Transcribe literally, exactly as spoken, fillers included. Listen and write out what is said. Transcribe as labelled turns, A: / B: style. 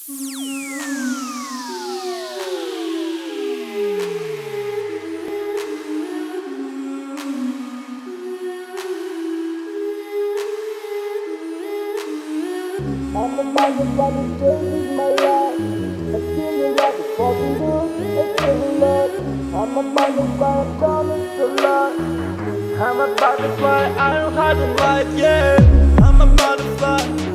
A: I'm about to fucking change my life. I feel it like a fucking dude. It's feeling love. I'm about to fly, I'm coming to life. I'm about to fly, I don't hide in life, yeah. I'm about to fly.